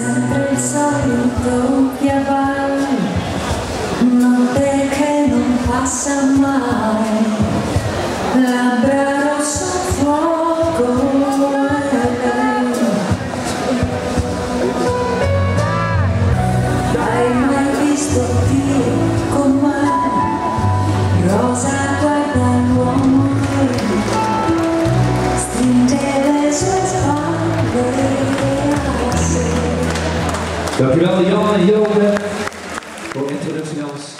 sempre il solito chiaval, notte che non passa mai, labbra rosso fuoco. Hai mai visto Dio con me? Rosa guarda l'uomo che stringe le sue spalle. Dankjewel Jan en Joke voor introductie ons.